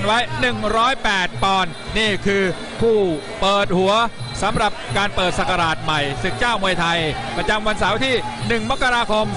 ไว้108ปอนด์นี่คือผู้เปิดหัวสำหรับการเปิดศักราชใหม่ศึกเจ้ามวยไทยประจำวันเสาร์ที่1มกราคม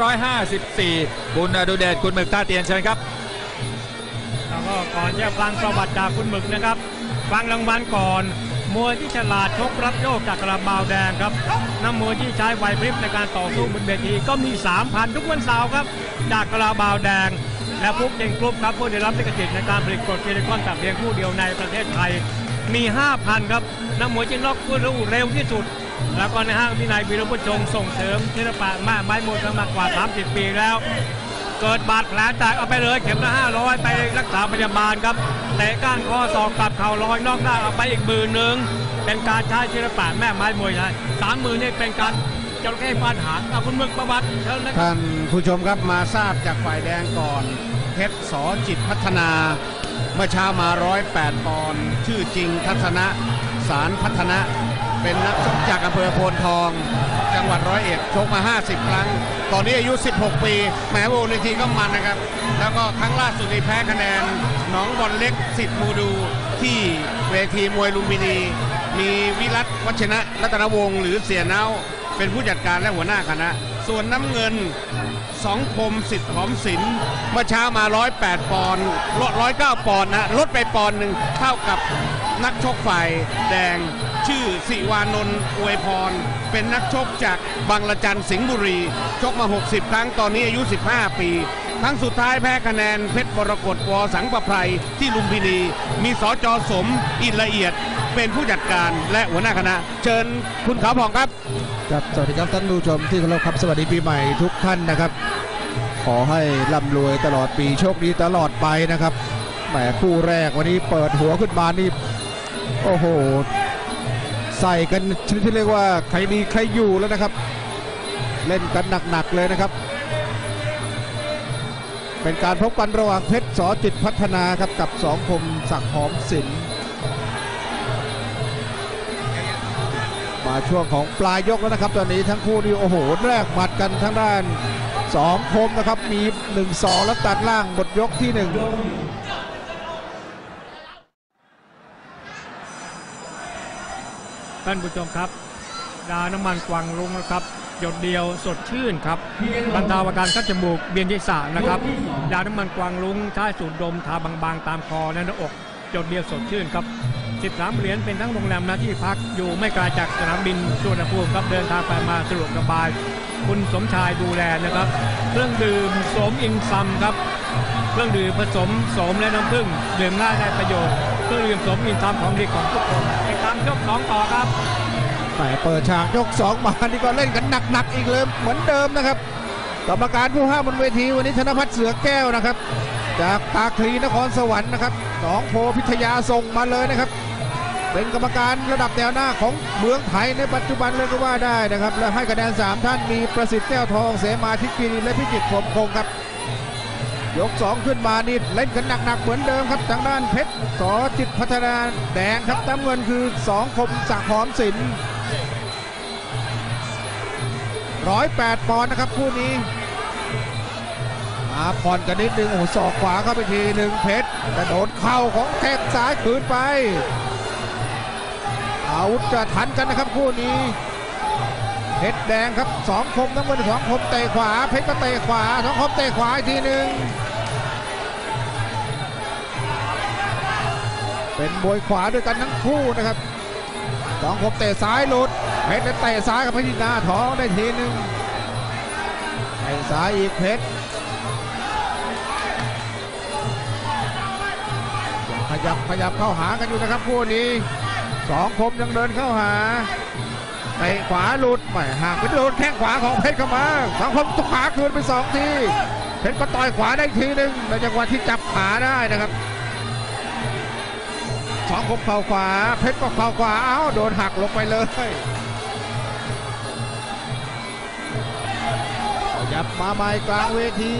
2554คุณอดุเดชคุณหมึกท่าเตียนเชิญครับแล้วก็ก่อนจะฟังประวัติจากคุณหมึกนะครับฟังรางวัลก่อนมวยที่ฉลาดชกรับโยกจากกระบาวแดงครับนักมวยที่ใช้ไหวพริบในการต่อสู้บนเวทีก็มี 3,000 ทุกวันเสาร์ครับจากกระบาวแดงและฟุกเจงกรุ๊ปครับผู้ได้รับลิขสิทธิ์ในการผลิตกรดซิลิคอนแต่เพียงผู้เดียวในประเทศไทยมี 5,000 ครับนักมวยที่น็อกผู้รู้เร็วที่สุดแล้วก็ในห้างวินัยวีรพุทธชงส่งเสริมศิลปะไม้มวยมากว่า30 ปีแล้วเกิดบาดแผลแตกเอาไปเลยเข็มละ500ไปรักษาพยาบาลครับเตะก้านคอศอกกลับเข่าลอยนอกได้เอาไปอีก10,000เป็นการใช้ศิลปะแม่ไม้มวยไทย30,000นี่เป็นการจระเข้ฟาดหางเอาคุณมึกประวัติเชิญนะท่านผู้ชมครับมาทราบจากฝ่ายแดงก่อนเพชรสอจิตพัฒนาเมื่อเช้ามา108ปอนด์ชื่อจริงทัศนะสารพัฒนะเป็นนักชกจากอำเภอโพนทองจังหวัด101ชกมา50ครั้งตอนนี้อายุ16ปีแหมวงในทีก็มันนะครับแล้วก็ครั้งล่าสุดในแพ้คะแนนหนองบอลเล็กสิทธิ์มูดูที่เวทีมวยลุมพินีมีวิรัตวัชนะรัตนวงศ์หรือเสียเนาเป็นผู้จัดการและหัวหน้าคณะส่วนน้ำเงินสองคมสิทธิ์หอมศิลป์เมื่อเช้ามา108ปอนด์ลด109ปอนด์นะลดไปปอนด์หนึ่งเท่ากับนักชกฝ่ายแดงชื่อสิวานนท์อวยพรเป็นนักชกจากบางละจันสิงห์บุรีชกมา60ครั้งตอนนี้อายุ15ปีครั้งสุดท้ายแพ้คะแนนเพชรมรกตวสังประไพรที่ลุมพินีมีสจ.สมอินละเอียดเป็นผู้จัดการและหัวหน้าคณะเชิญคุณขาวผ่องครับครับสวัสดีครับท่านผู้ชมที่เคารพครับสวัสดีปีใหม่ทุกท่านนะครับขอให้ร่ำรวยตลอดปีโชคดีตลอดไปนะครับแหมคู่แรกวันนี้เปิดหัวขึ้นมานี่โอ้โหใส่กันชนิดที่เรียกว่าใครดีใครอยู่แล้วนะครับเล่นกันหนักๆเลยนะครับเป็นการพบกันระหว่างเพชรสอจิตพัฒนาครับกับสองคมศักดิ์หอมศิลป์มาช่วงของปลายยกแล้วนะครับตอนนี้ทั้งคู่นี่โอ้โหแรกหมัดกันทั้งด้านสองคมนะครับมี 1-2 แล้วตัดล่างหมดยกที่1 ท่านผู้ชมครับดาน้ำมันกวางลุงนะครับหยดเดียวสดชื่นครับบรรเทาอาการคัดจมูกเบียนศีรษะนะครับดาน้ำมันกวางลุงใช้สูตรดมทาบางๆตามคอและหน้าอกหยดเดียวสดชื่นครับ13เหรียญเป็นทั้งโรงแรมและที่พักอยู่ไม่ไกลจากสนามบินสุวรรณภูมิครับเดินทางไปมาสะดวกสบายคุณสมชายดูแลนะครับเครื่องดื่มโสมอิงซัมครับเครื่องดื่มผสมโสมและน้ำผึ้งดื่มง่ายได้ประโยชน์เครื่องดื่มโสมอิงซัมของดีของทุกคนติดตามยก2ต่อครับแต่เปิดฉากยก2มานี่ก็เล่นกันหนักๆอีกเลยเหมือนเดิมนะครับกรรมการผู้ห้ามบนเวทีวันนี้ธนพัฒน์เสือแก้วนะครับจากตาคลีนครสวรรค์นะครับหนองโพพิทยาส่งมาเลยนะครับเป็นกรรมการระดับแนวหน้าของเมืองไทยในปัจจุบันเลยก็ว่าได้นะครับและให้คะแนน3ท่านมีประสิทธิ์แก้วทองเสมาทิพย์กินีและพิจิตรพรหมคงครับยก2ขึ้นมานี่เล่นกันหนักๆเหมือนเดิมครับทางด้านเพชรสอจิตพัฒนาแดงครับน้ำเงินคือ2คมศักดิ์หอมศิลป์108ปอนด์นะครับคู่นี้มาผ่อนกันนิดนึงโอ้โหศอกขวาเข้าไปทีหนึ่งเพชรแต่โดนเข่าของแข้งซ้ายคืนไปอาวุธจะทันกันนะครับคู่นี้เพชรแดงครับ2คมน้ำเงิน2คมเตะขวาเพชรก็เตะขวา2คมเตะขวาอีกทีหนึ่งเป็นมวยขวาด้วยกันทั้งคู่นะครับ2คมเตะซ้ายหลุดเพชรเตะซ้ายกับเพชรที่หน้าท้องได้ทีหนึ่งเตะซ้ายอีกเพชรขยับเข้าหากันอยู่นะครับคู่นี้2คมยังเดินเข้าหาเตะขวาหลุดไม่ห่างไปโดนแข้งขวาของเพชรเข้ามา2คมตุกขาคืนไป2ทีเพชรก็ต่อยขวาได้ทีหนึ่งในจังหวะที่จับขาได้นะครับ2คมเข่าขวาเพชรก็เข่าขวาอ้าวโดนหักลงไปเลยขยับมาใหม่กลางเวที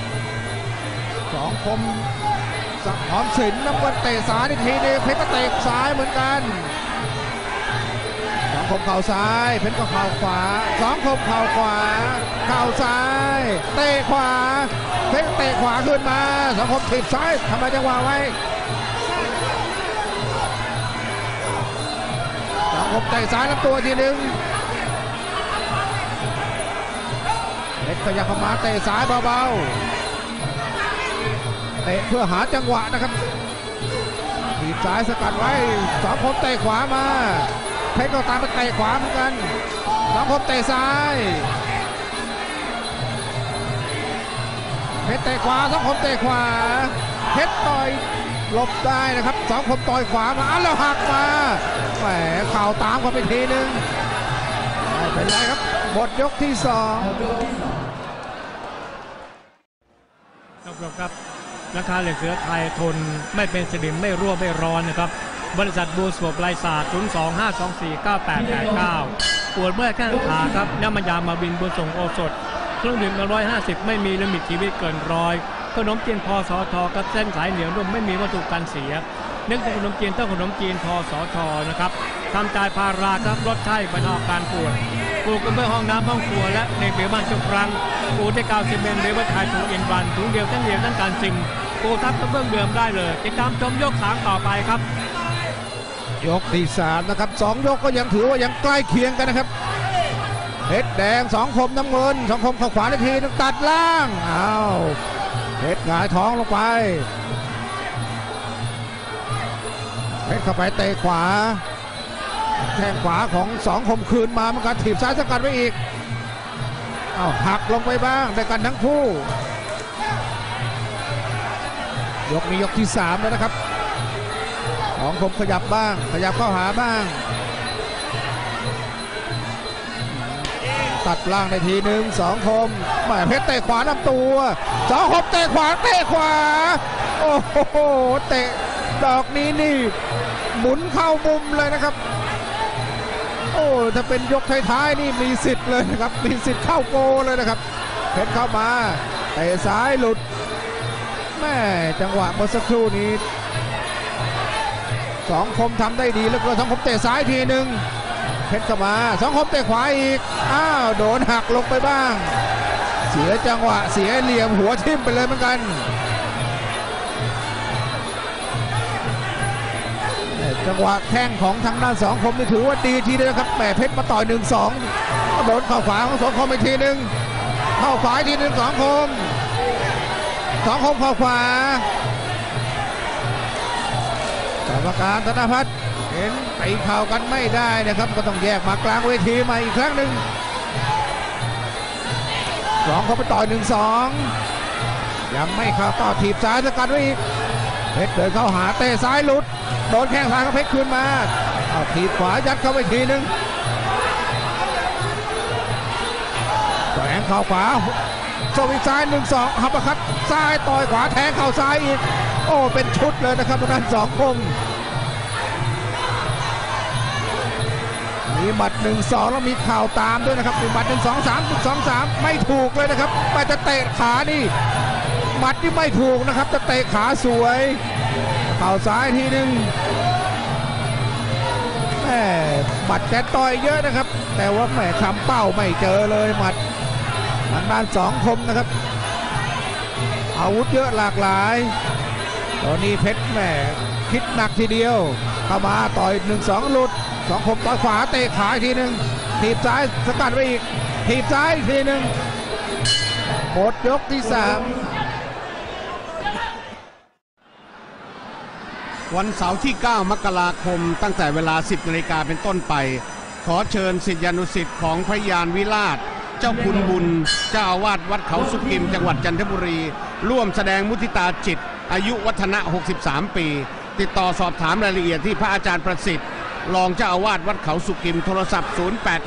2คมศักดิ์หอมศิลป์น้ำเงินเตะซ้ายอีกทีนึงเพชรก็เตะซ้ายเหมือนกัน2คมเข่าซ้ายเพชรก็เข่าขวา2คมเข่าขวาเข่าซ้ายเตะขวาเพชรเตะขวาขึ้นมา2คมถีบซ้ายทำไมจังหวะไว้คมเตะซ้ายลำตัวทีหนึ่งเพชรขยับเข้ามาเตะซ้ายเบาๆเตะเพื่อหาจังหวะนะครับถีบซ้ายสกัดไว้สังคมเตะขวามาเพชรก็ตามไปเตะขวาเหมือนกันสังคมเตะซ้ายเพชรเตะขวาสังคมเตะขวาเพชรต่อยหลบได้นะครับสังคมต่อยขวามาแล้วหักมาแหมเข่าตามกันไปทีนึงไม่เป็นไรครับหมดยกที่2 ครับราคาเหล็กเสือไทยทนไม่เป็นสนิมไม่รั่วไม่ร้อนนะครับบริษัทบูสโบไลศาสตร์025249889ปวดเมื่อยแข้งขาครับน้ำมันยามาวินบุญส่งโอสถเครื่องดื่ม150ไม่มีลิมิตชีวิตเกินร้อยขนมจีนพสทกับเส้นสายเหนียวนุ่มไม่มีวัตถุกันเสียเนื่องจากขนมจีนต้องขนมจีนพสทนะครับทำจ่ายพาราครับลดไข้บรรเทาการปวดปลูกกันเพื่อห้องน้ำห้องครัวและในเบียร์บ้านทุกครั้งปูได้กาวซีเมนต์เรเวอร์ไทยถุงอินวันถุงเดียวทั้งเดียวทั้งการซิงปูทับกระเบื้องเดิมได้เลยติดตามชมยก3ต่อไปครับยกที่3นะครับ2ยกก็ยังถือว่ายังใกล้เคียงกันนะครับเพชรแดงสองคมน้ำเงินสองคมเข้าขวาทันทีตัดล่างอ้าวเพชรหงายท้องลงไปเพชรเข้าไปเตะขวาแข้งขวาของสองคมคืนมามันก็ถีบซ้ายสกัดไว้อีกอ้าวหักลงไปบ้างได้กันทั้งคู่ยกนี้ยกที่3แล้วนะครับสองคมขยับบ้างขยับเข้าหาบ้างตัดล่างในทีหนึ่งสองคมแหมเพชรเตะขวาลำตัวสองคมเตะขวาโอ้โหเตะดอกนี้นี่หมุนเข้ามุมเลยนะครับโอ้ถ้าเป็นยกท้ายๆนี่มีสิทธิ์เลยนะครับมีสิทธิ์เข้าโกเลยนะครับเพชรเข้ามาเตะซ้ายหลุดแม่จังหวะเมื่อสักครู่นี้สองคมทำได้ดีแล้วก็สองคมเตะซ้ายทีหนึ่งเพชรเข้ามาสองคมเตะขวาอีกอ้าวโดนหักลงไปบ้างเสียจังหวะเสียเหลี่ยมหัวทิ่มไปเลยเหมือนกันจังหวะแข้งของทางด้านสองคมนี่ถือว่าดีทีเดียวครับแหมเพชรมาต่อย 1-2 โดนเข้าขวาของสองคมอีกทีหนึ่งเข้าขวาทีหนึ่งสองคมเข้าขวากรรมการธนพัฒน์เห็นตีเข่ากันไม่ได้นะครับก็ต้องแยกมากลางเวทีมาอีกครั้งหนึ่งสองเขาไปต่อย 1-2 ยังไม่เข้าต่อถีบซ้ายสกัดไว้อีกเพชรเดินเข้าหาเตะซ้ายหลุดโดนแข้งซ้ายของเพชรคืนมาเอาถีบขวายัดเข้าไปทีนึงแหวงเข้าขวาโซวิซ้าย 1-2 หับประคัดซ้ายต่อยขวาแทงเข้าซ้ายอีกโอ้เป็นชุดเลยนะครับทางด้านสองคมมีหมัด 1-2 แล้วมีเข่าตามด้วยนะครับมีหมัด 1-2-3 ไม่ถูกเลยนะครับไปจะเตะขานี่หมัดที่ไม่ถูกนะครับจะเตะขาสวยเข่าซ้ายทีนึงแหมหมัดแกต่อยเยอะนะครับแต่ว่าแหมทำเป้าไม่เจอเลยหมัดทางด้านสองคมนะครับอาวุธเยอะหลากหลายตอนนี้เพชรแหมคิดหนักทีเดียวเข้ามาต่อย 1-2 หลุดสองคมต่อยขวาเตะขาอีกทีนึงถีบซ้ายสกัดไว้อีกถีบซ้ายอีกทีนึงหมดยกที่3 วันเสาร์ที่ 9 มกราคมตั้งแต่เวลา 10 นาฬิกาเป็นต้นไปขอเชิญศิษยานุศิษย์ของพระยานวิราชเจ้าคุณบุญเจ้าอาวาสวัดเขาสุกิมจังหวัดจันทบุรีร่วมแสดงมุทิตาจิตอายุวัฒนะ63 ปีติดต่อสอบถามรายละเอียดที่พระอาจารย์ประสิทธิ์รองเจ้าอาวาสวัดเขาสุกิมโทรศัพท์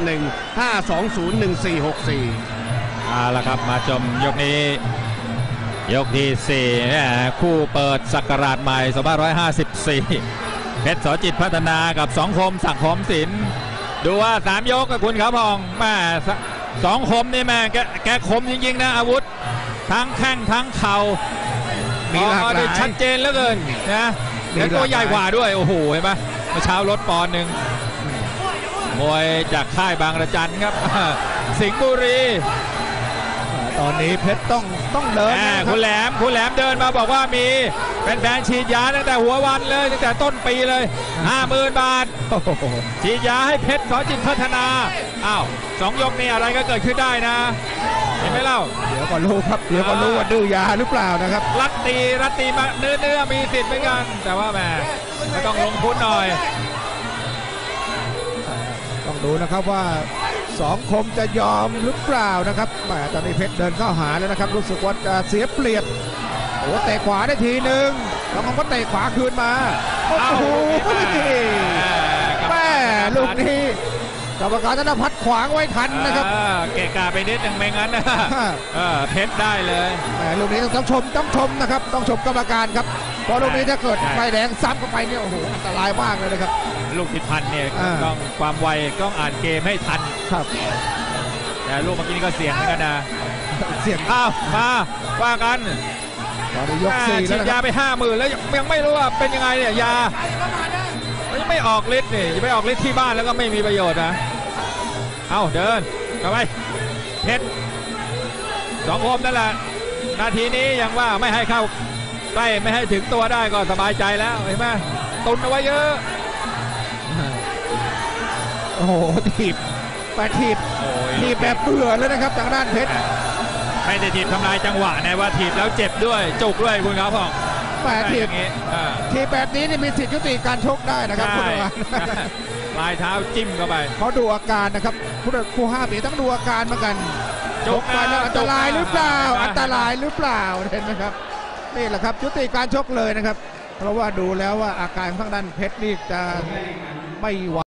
0815201464 เอาละครับมาชมยกนี้ยกที่4คู่เปิดศักราชใหม่2554เพชรสอจิตพัฒนากับสองคมศักดิ์หอมศิลป์ดูว่า3ยกกับคุณขาวพองแม่สองคมนี่แม่แกคมจริงๆนะอาวุธทั้งแข้งทั้งเข่ามีหลากหลายชัดเจนเหลือเกินนะแล้วตัวใหญ่กว่าด้วยโอ้โหเห็นไหมเมื่อเช้าลดปอนด์หนึ่งมวยจากค่ายบางระจันครับสิงห์บุรีตอนนี้เพชรต้องเดินนะคคุรับณแหลมเดินมาบอกว่ามีแฟนๆฉีดยาตั้งแต่หัววันเลยตั้งแต่ต้นปีเลย 50,000 บาทโอ้โหฉีดยาให้เพชรสจิตพัฒนาอ้าว2 ยกนี่อะไรก็เกิดขึ้นได้นะเห็นไหมเล่าเดี๋ยวก็รู้ครับเดี๋ยวก็รู้ว่าดื้อยาหรือเปล่านะครับรัดตีมาเนื้อมีสิทธิ์เหมือนกัน แต่ว่าแหมก็ต้องลงทุนหน่อยต้องดูนะครับว่าสองคมจะยอมหรือเปล่านะครับแหมตอนนี้เพชรเดินเข้าหาแล้วนะครับรู้สึกว่าจะเสียเปรียบโอ้เตะขวาได้ทีหนึ่งแล้วมันก็เตะขวาคืนมาโอ้เอ้าโหแม่แม่ลูกนี้กรรมการธนพัฒน์ขวางไว้ทันนะครับเกะกะไปนิดนึงไม่งั้นนะเพชรได้เลยแหมลูกนี้ต้องชมนะครับต้องชมกรรมการครับเพราะลูกนี้ถ้าเกิดใช่ไฟแดงซ้ำเข้าไปเนี่ยโอ้โหอันตรายมากเลยนะครับลูกผิดพันเนี่ยอ่าต้องความไวต้องอ่านเกมให้ทันครับแต่ลูกเมื่อกี้นี่ก็เสี่ยงเหมือนกันนะเสียงอ้าวมาว่ากันตอนนี้ยกสี่ฉีแล้วดนะคยารับไป 50,000 แล้วยังไม่รู้ว่าเป็นยังไงเนี่ยยายังไม่ออกฤทธิ์นี่จะไปออกฤทธิ์ที่บ้านแล้วก็ไม่มีประโยชน์นะเอาเดินเข้าไปเพชร2 คมนั่นแหละนาทีนี้ยังว่าไม่ให้เข้าใกล้ไม่ให้ถึงตัวได้ก็สบายใจแล้วเห็นไหมตุนเอาไว้เยอะโอ้โหถีบถีบแบบเบื่อเลยนะครับทางด้านเพชรไม่ได้ถีบทำลายจังหวะนะว่าถีบแล้วเจ็บด้วยจุกด้วยคุณครับพ่อแหมถีบอย่างงี้อ่าถีบแบบนี้นี่มีสิทธิ์ยุติการชกได้นะครับคุณใช่วานปลายเท้าจิ้มเข้าไปเขาดูอาการนะครับผู้ห้ามนี่ต้องดูอาการเหมือนกันจชกกไปแล้วอันตรายหรือเปล่าจกนะอันตรายหรือเปล่าเห็นไหมครับนี่แหละครับยุติการชกเลยนะครับ เพราะว่าดูแล้วว่าอาการข้างด้านเพชรนี่จะไม่ไหว